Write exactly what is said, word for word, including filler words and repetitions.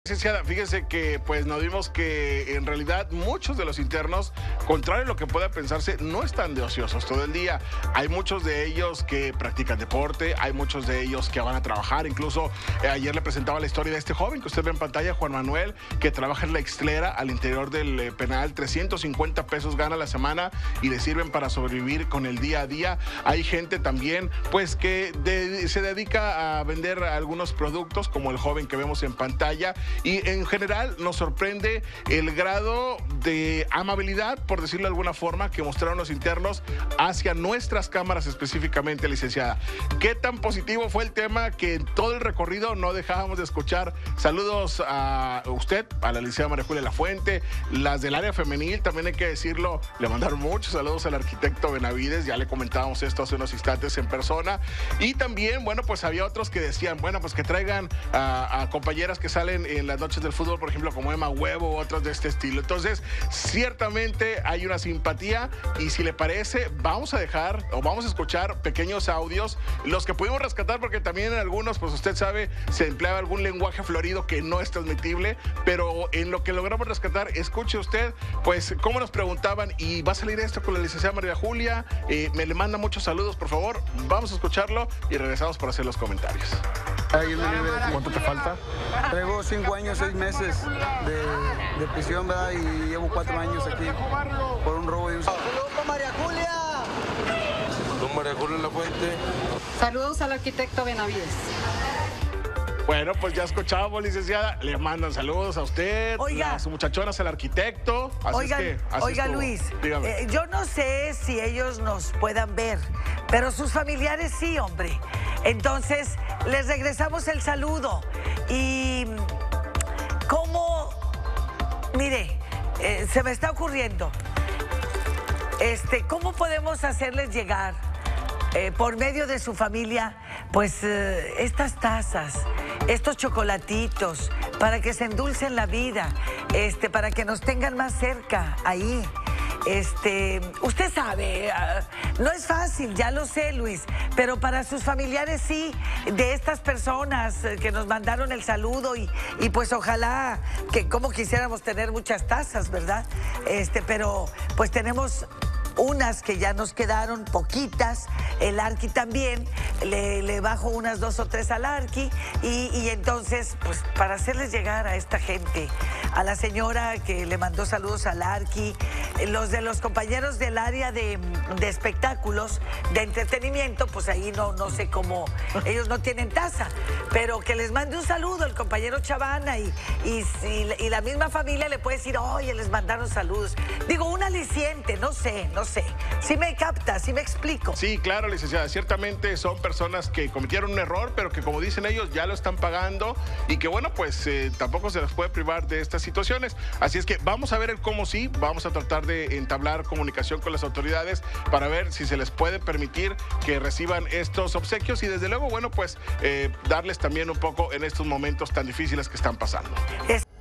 Licenciada, fíjese que pues nos vimos que en realidad muchos de los internos, contrario a lo que pueda pensarse, no están de ociosos todo el día. Hay muchos de ellos que practican deporte, hay muchos de ellos que van a trabajar. Incluso eh, ayer le presentaba la historia de este joven que usted ve en pantalla, Juan Manuel, que trabaja en la Ixtlera al interior del eh, penal. trescientos cincuenta pesos gana la semana y le sirven para sobrevivir con el día a día. Hay gente también pues que de, se dedica a vender algunos productos, como el joven que vemos en pantalla. Y en general nos sorprende el grado de amabilidad, por decirlo de alguna forma, que mostraron los internos hacia nuestras cámaras específicamente, licenciada. ¿Qué tan positivo fue el tema que en todo el recorrido no dejábamos de escuchar? Saludos a usted, a la licenciada María Julia Lafuente, las del área femenil, también hay que decirlo, le mandaron muchos saludos al arquitecto Benavides, ya le comentábamos esto hace unos instantes en persona. Y también, bueno, pues había otros que decían, bueno, pues que traigan a, a compañeras que salen en las noches del fútbol, por ejemplo, como Emma Huevo, otras de este estilo. Entonces, ciertamente hay una simpatía y si le parece, vamos a dejar o vamos a escuchar pequeños audios, los que pudimos rescatar, porque también en algunos, pues usted sabe, se empleaba algún lenguaje florido que no es transmitible, pero en lo que logramos rescatar, escuche usted, pues, cómo nos preguntaban, y va a salir esto con la licenciada María Julia, eh, me le manda muchos saludos, por favor, vamos a escucharlo y regresamos para hacer los comentarios. ¿Cuánto te falta? Traigo cinco años, seis meses de, de prisión, ¿verdad? Y llevo cuatro años aquí por un robo de un... ¡Saludos para María Julia! Don María Julia Lafuente. Saludos al arquitecto Benavides. Bueno, pues ya escuchamos, licenciada. Le mandan saludos a usted, oiga, a sus muchachonas, al arquitecto. Así oiga, es que, así oiga estuvo. Luis, Dígame. eh, yo no sé si ellos nos puedan ver, pero sus familiares sí, hombre. Entonces, les regresamos el saludo. Y cómo, mire, eh, se me está ocurriendo, este, ¿cómo podemos hacerles llegar eh, por medio de su familia, pues, eh, estas tazas, estos chocolatitos, para que se endulcen la vida, este, para que nos tengan más cerca ahí? Este, usted sabe, uh, no es fácil, ya lo sé, Luis, pero para sus familiares sí, de estas personas que nos mandaron el saludo y, y pues ojalá que como quisiéramos tener muchas tazas, ¿verdad? Este, pero pues tenemos unas que ya nos quedaron, poquitas, el Arqui también, le, le bajo unas dos o tres al Arqui y, y entonces, pues para hacerles llegar a esta gente, a la señora que le mandó saludos al Arqui, los de los compañeros del área de, de espectáculos, de entretenimiento, pues ahí no, no sé cómo, ellos no tienen taza, pero que les mande un saludo el compañero Chavana y, y, y, y la misma familia le puede decir, oye, les mandaron saludos. Digo, un aliciente, no sé, no sé. sé. ¿Sí me capta? ¿Sí me explico? Sí, claro, licenciada. Ciertamente son personas que cometieron un error, pero que, como dicen ellos, ya lo están pagando y que, bueno, pues eh, tampoco se les puede privar de estas situaciones. Así es que vamos a ver el cómo sí, vamos a tratar de entablar comunicación con las autoridades para ver si se les puede permitir que reciban estos obsequios y, desde luego, bueno, pues eh, darles también un poco en estos momentos tan difíciles que están pasando. Es